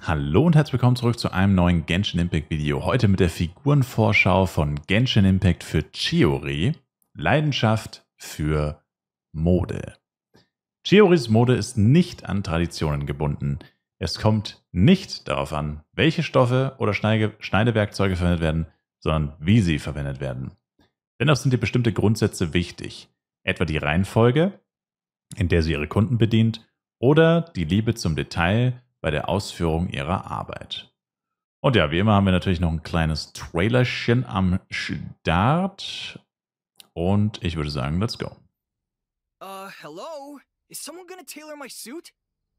Hallo und herzlich willkommen zurück zu einem neuen Genshin Impact Video. Heute mit der Figurenvorschau von Genshin Impact für Chiori. Leidenschaft für Mode. Chioris Mode ist nicht an Traditionen gebunden. Es kommt nicht darauf an, welche Stoffe oder Schneidewerkzeuge verwendet werden, sondern wie sie verwendet werden. Dennoch sind dir bestimmte Grundsätze wichtig. Etwa die Reihenfolge, in der sie ihre Kunden bedient, oder die Liebe zum Detail bei der Ausführung ihrer Arbeit. Und ja, wie immer haben wir natürlich noch ein kleines Trailerchen am Start. Und ich würde sagen, let's go. Hello? Is someone gonna tailor my suit?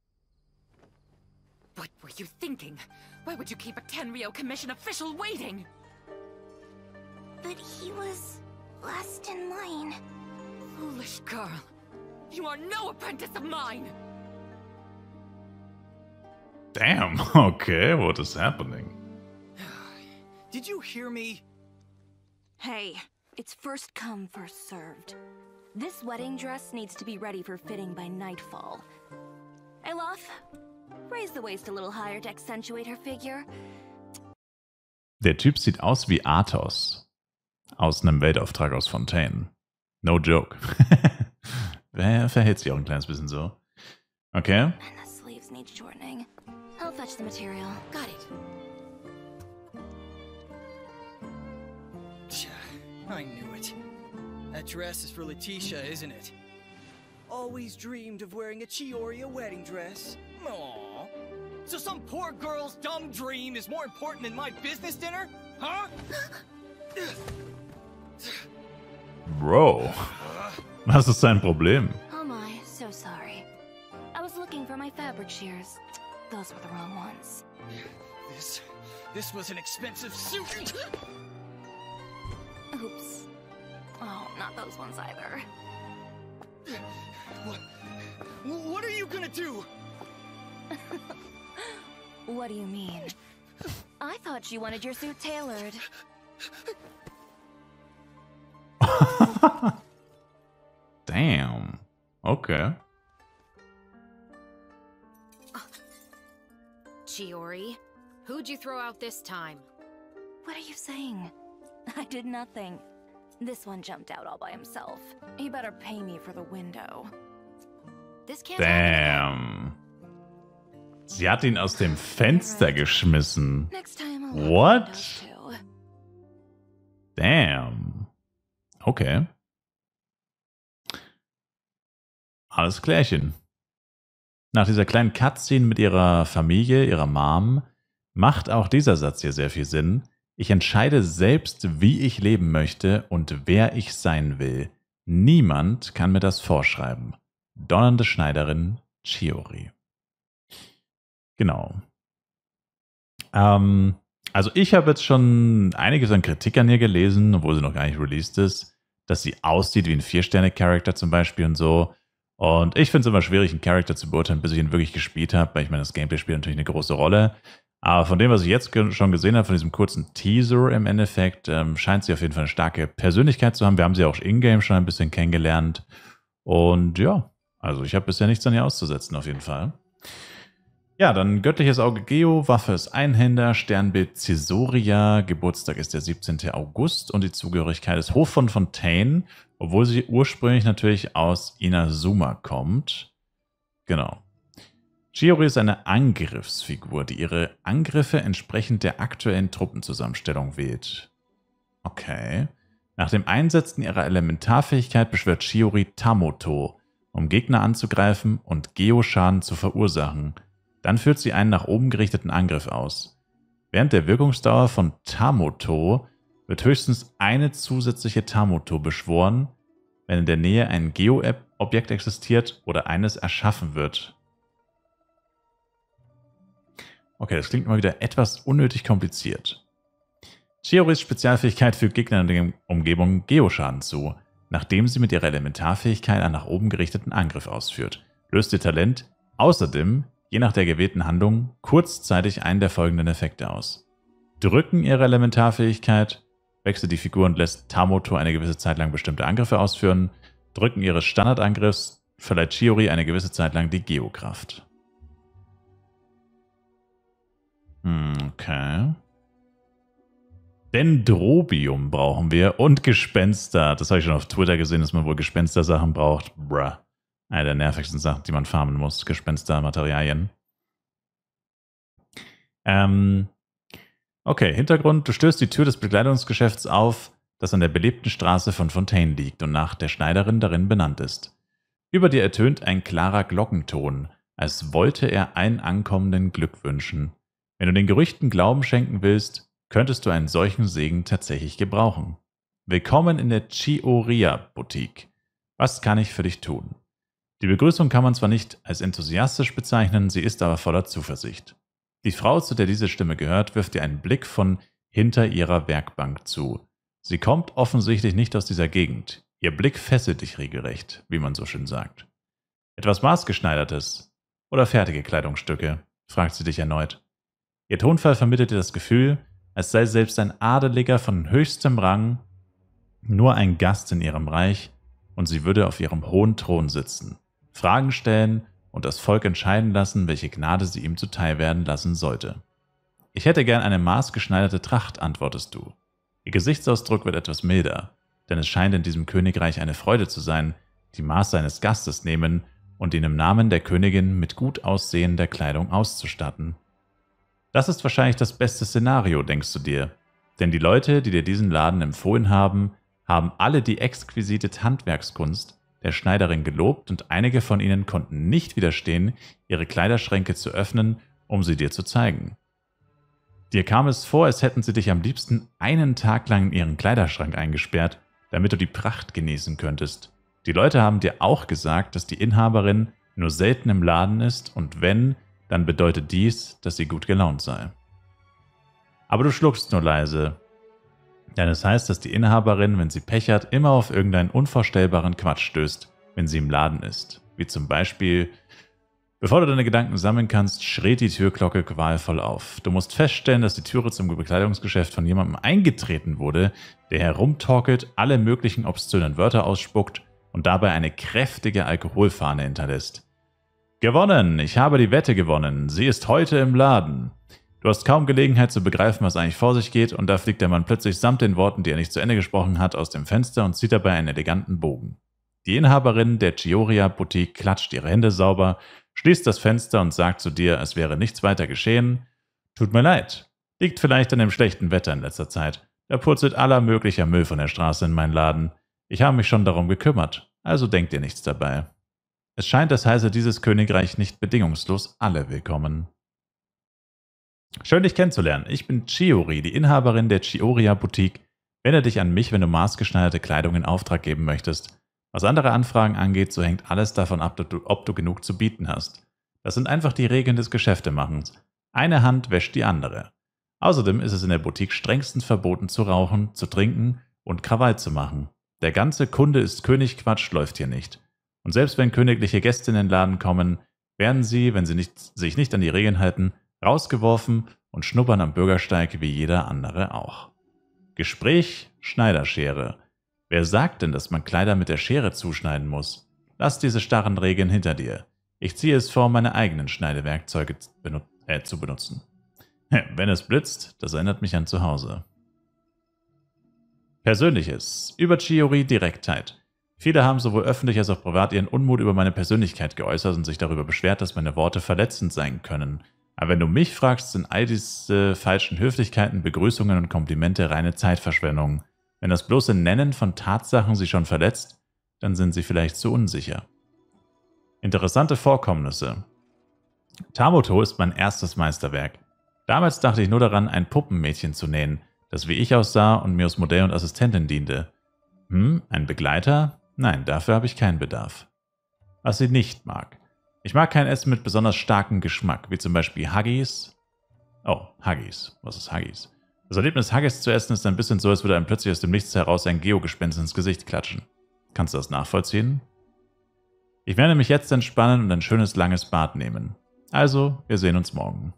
What were you thinking? Why would you keep a Tenryo Commission official waiting? But he was last in line. Foolish girl. You are no apprentice of mine! Damn, okay, what is happening? Did you hear me? Hey, it's first come, first served. This wedding dress needs to be ready for fitting by nightfall. Alof, raise the waist a little higher to accentuate her figure. Der Typ sieht aus wie Athos. Aus einem Weltauftrag aus Fontaine. No joke. Wer verhält sich auch ein kleines bisschen so? Okay. And the sleeves need shortening. I'll fetch the material. Got it. I knew it. That dress is for Letitia, isn't it? Always dreamed of wearing a Chiori wedding dress. Aww. So some poor girl's dumb dream is more important than my business dinner? Huh? Bro, was ist dein Problem? Oh my, so sorry. I was looking for my fabric shears. Those were the wrong ones. This was an expensive suit. Oops. Oh, not those ones either. What are you gonna do? What do you mean? I thought you wanted your suit tailored. Damn. Okay. Chiori, who'd you throw out this time? What are you saying? I did nothing. This one jumped out all by himself. He better pay me for the window. This can't happen. Damn. Sie hat ihn aus dem Fenster geschmissen. Next time I'll What? windows too. Damn. Okay. Alles klärchen. Nach dieser kleinen Cutscene mit ihrer Familie, ihrer Mom, macht auch dieser Satz hier sehr viel Sinn. Ich entscheide selbst, wie ich leben möchte und wer ich sein will. Niemand kann mir das vorschreiben. Donnernde Schneiderin Chiori. Genau. Also ich habe jetzt schon einiges an Kritik an ihr gelesen, obwohl sie noch gar nicht released ist, dass sie aussieht wie ein 4-Sterne-Charakter zum Beispiel und so. Und ich finde es immer schwierig, einen Charakter zu beurteilen, bis ich ihn wirklich gespielt habe, weil ich meine, das Gameplay spielt natürlich eine große Rolle. Aber von dem, was ich jetzt schon gesehen habe, von diesem kurzen Teaser im Endeffekt, scheint sie auf jeden Fall eine starke Persönlichkeit zu haben. Wir haben sie auch in-game schon ein bisschen kennengelernt. Und ja, also ich habe bisher nichts an ihr auszusetzen auf jeden Fall. Ja, dann göttliches Auge Geo, Waffe ist Einhänder, Sternbild Caesoria, Geburtstag ist der 17. August und die Zugehörigkeit ist Hof von Fontaine, obwohl sie ursprünglich natürlich aus Inazuma kommt. Genau. Chiori ist eine Angriffsfigur, die ihre Angriffe entsprechend der aktuellen Truppenzusammenstellung wählt. Okay. Nach dem Einsetzen ihrer Elementarfähigkeit beschwört Chiori Tamoto, um Gegner anzugreifen und Geo-Schaden zu verursachen. Dann führt sie einen nach oben gerichteten Angriff aus. Während der Wirkungsdauer von Tamoto wird höchstens eine zusätzliche Tamoto beschworen, wenn in der Nähe ein Geo-Objekt existiert oder eines erschaffen wird. Okay, das klingt mal wieder etwas unnötig kompliziert. Chioris Spezialfähigkeit fügt Gegnern in der Umgebung Geoschaden zu, nachdem sie mit ihrer Elementarfähigkeit einen nach oben gerichteten Angriff ausführt. Löst ihr Talent außerdem, je nach der gewählten Handlung, kurzzeitig einen der folgenden Effekte aus. Drücken ihre Elementarfähigkeit, wechselt die Figur und lässt Tamoto eine gewisse Zeit lang bestimmte Angriffe ausführen. Drücken ihres Standardangriffs verleiht Chiori eine gewisse Zeit lang die Geokraft. Okay. Dendrobium brauchen wir und Gespenster. Das habe ich schon auf Twitter gesehen, dass man wohl Gespenstersachen braucht. Bruh. Eine der nervigsten Sachen, die man farmen muss. Gespenstermaterialien. Okay, Hintergrund. Du stößt die Tür des Bekleidungsgeschäfts auf, das an der belebten Straße von Fontaine liegt und nach der Schneiderin darin benannt ist. Über dir ertönt ein klarer Glockenton, als wollte er allen Ankommenden Glück wünschen. Wenn du den Gerüchten Glauben schenken willst, könntest du einen solchen Segen tatsächlich gebrauchen. Willkommen in der Chioria-Boutique. Was kann ich für dich tun? Die Begrüßung kann man zwar nicht als enthusiastisch bezeichnen, sie ist aber voller Zuversicht. Die Frau, zu der diese Stimme gehört, wirft dir einen Blick von hinter ihrer Werkbank zu. Sie kommt offensichtlich nicht aus dieser Gegend. Ihr Blick fesselt dich regelrecht, wie man so schön sagt. Etwas Maßgeschneidertes oder fertige Kleidungsstücke, fragt sie dich erneut. Ihr Tonfall vermittelt dir das Gefühl, als sei selbst ein Adeliger von höchstem Rang nur ein Gast in ihrem Reich und sie würde auf ihrem hohen Thron sitzen, Fragen stellen und das Volk entscheiden lassen, welche Gnade sie ihm zuteil werden lassen sollte. Ich hätte gern eine maßgeschneiderte Tracht, antwortest du. Ihr Gesichtsausdruck wird etwas milder, denn es scheint in diesem Königreich eine Freude zu sein, die Maße eines Gastes nehmen und ihn im Namen der Königin mit gut aussehender Kleidung auszustatten. Das ist wahrscheinlich das beste Szenario, denkst du dir, denn die Leute, die dir diesen Laden empfohlen haben, haben alle die exquisite Handwerkskunst der Schneiderin gelobt und einige von ihnen konnten nicht widerstehen, ihre Kleiderschränke zu öffnen, um sie dir zu zeigen. Dir kam es vor, als hätten sie dich am liebsten einen Tag lang in ihren Kleiderschrank eingesperrt, damit du die Pracht genießen könntest. Die Leute haben dir auch gesagt, dass die Inhaberin nur selten im Laden ist und wenn, dann bedeutet dies, dass sie gut gelaunt sei. Aber du schluckst nur leise, denn es heißt, dass die Inhaberin, wenn sie Pech hat, immer auf irgendeinen unvorstellbaren Quatsch stößt, wenn sie im Laden ist. Wie zum Beispiel: Bevor du deine Gedanken sammeln kannst, schreit die Türglocke qualvoll auf. Du musst feststellen, dass die Türe zum Bekleidungsgeschäft von jemandem eingetreten wurde, der herumtorkelt, alle möglichen obszönen Wörter ausspuckt und dabei eine kräftige Alkoholfahne hinterlässt. Gewonnen! Ich habe die Wette gewonnen. Sie ist heute im Laden. Du hast kaum Gelegenheit zu begreifen, was eigentlich vor sich geht, und da fliegt der Mann plötzlich samt den Worten, die er nicht zu Ende gesprochen hat, aus dem Fenster und zieht dabei einen eleganten Bogen. Die Inhaberin der Chioria-Boutique klatscht ihre Hände sauber, schließt das Fenster und sagt zu dir, als wäre nichts weiter geschehen: Tut mir leid. Liegt vielleicht an dem schlechten Wetter in letzter Zeit. Da purzelt aller möglicher Müll von der Straße in meinen Laden. Ich habe mich schon darum gekümmert, also denkt ihr nichts dabei. Es scheint, als heiße dieses Königreich nicht bedingungslos alle willkommen. Schön, dich kennenzulernen. Ich bin Chiori, die Inhaberin der Chioria-Boutique. Wende dich an mich, wenn du maßgeschneiderte Kleidung in Auftrag geben möchtest. Was andere Anfragen angeht, so hängt alles davon ab, ob du genug zu bieten hast. Das sind einfach die Regeln des Geschäftemachens. Eine Hand wäscht die andere. Außerdem ist es in der Boutique strengstens verboten zu rauchen, zu trinken und Krawall zu machen. Der ganze Kunde ist König-Quatsch läuft hier nicht. Und selbst wenn königliche Gäste in den Laden kommen, werden sie, wenn sie sich nicht an die Regeln halten, rausgeworfen und schnuppern am Bürgersteig wie jeder andere auch. Gespräch, Schneiderschere. Wer sagt denn, dass man Kleider mit der Schere zuschneiden muss? Lass diese starren Regeln hinter dir. Ich ziehe es vor, meine eigenen Schneidewerkzeuge zu benutzen. Wenn es blitzt, das erinnert mich an zu Hause. Persönliches. Über Chiori Direktheit. Viele haben sowohl öffentlich als auch privat ihren Unmut über meine Persönlichkeit geäußert und sich darüber beschwert, dass meine Worte verletzend sein können. Aber wenn du mich fragst, sind all diese falschen Höflichkeiten, Begrüßungen und Komplimente reine Zeitverschwendung. Wenn das bloße Nennen von Tatsachen sie schon verletzt, dann sind sie vielleicht zu unsicher. Interessante Vorkommnisse. Tamoto ist mein erstes Meisterwerk. Damals dachte ich nur daran, ein Puppenmädchen zu nähen, das wie ich aussah und mir als Modell und Assistentin diente. Ein Begleiter? Nein, dafür habe ich keinen Bedarf. Was sie nicht mag. Ich mag kein Essen mit besonders starkem Geschmack, wie zum Beispiel Huggies. Oh, Huggies. Was ist Huggies? Das Erlebnis, Huggies zu essen, ist ein bisschen so, als würde einem plötzlich aus dem Nichts heraus ein Geogespenst ins Gesicht klatschen. Kannst du das nachvollziehen? Ich werde mich jetzt entspannen und ein schönes langes Bad nehmen. Also, wir sehen uns morgen.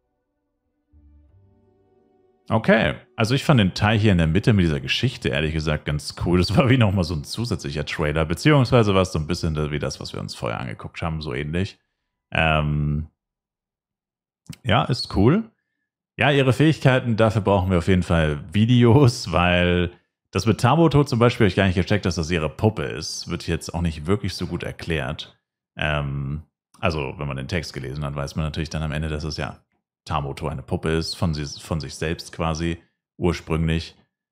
Okay, also ich fand den Teil hier in der Mitte mit dieser Geschichte ehrlich gesagt ganz cool. Das war wie nochmal so ein zusätzlicher Trailer, beziehungsweise war es so ein bisschen wie das, was wir uns vorher angeguckt haben, so ähnlich. Ja, ist cool. Ja, ihre Fähigkeiten, dafür brauchen wir auf jeden Fall Videos, weil das mit Tamoto zum Beispiel habe ich gar nicht gecheckt, dass das ihre Puppe ist. Wird jetzt auch nicht wirklich so gut erklärt. Also, wenn man den Text gelesen hat, weiß man natürlich dann am Ende, dass es ja Tamoto eine Puppe ist, von sich selbst quasi, ursprünglich.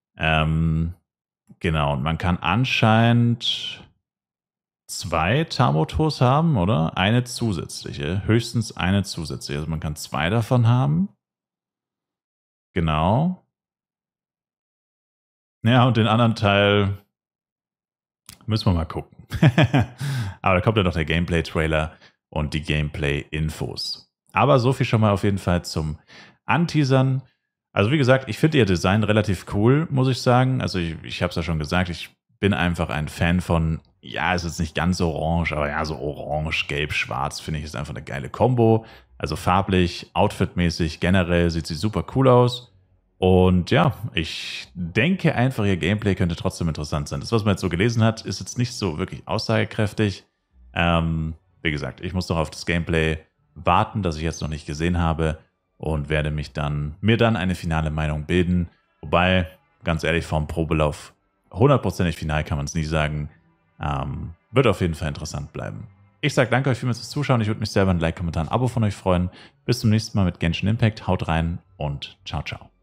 Genau, und man kann anscheinend 2 Tamotos haben, oder? Eine zusätzliche, höchstens eine zusätzliche. Also man kann 2 davon haben. Genau. Ja, und den anderen Teil müssen wir mal gucken. Aber da kommt ja noch der Gameplay-Trailer und die Gameplay-Infos. Aber so viel schon mal auf jeden Fall zum Anteasern. Also wie gesagt, ich finde ihr Design relativ cool, muss ich sagen. Also ich habe es ja schon gesagt, ich bin einfach ein Fan von, ja, es ist nicht ganz orange, aber ja, so orange, gelb, schwarz finde ich ist einfach eine geile Kombo. Also farblich, outfitmäßig, generell sieht sie super cool aus. Und ja, ich denke einfach, ihr Gameplay könnte trotzdem interessant sein. Das, was man jetzt so gelesen hat, ist jetzt nicht so wirklich aussagekräftig. Wie gesagt, ich muss noch auf das Gameplay warten, das ich jetzt noch nicht gesehen habe und werde mir dann eine finale Meinung bilden. Wobei, ganz ehrlich, vom Probelauf 100%ig final kann man es nie sagen. Wird auf jeden Fall interessant bleiben. Ich sage danke euch vielmals fürs Zuschauen. Ich würde mich selber ein Like, Kommentar, ein Abo von euch freuen. Bis zum nächsten Mal mit Genshin Impact. Haut rein und ciao, ciao.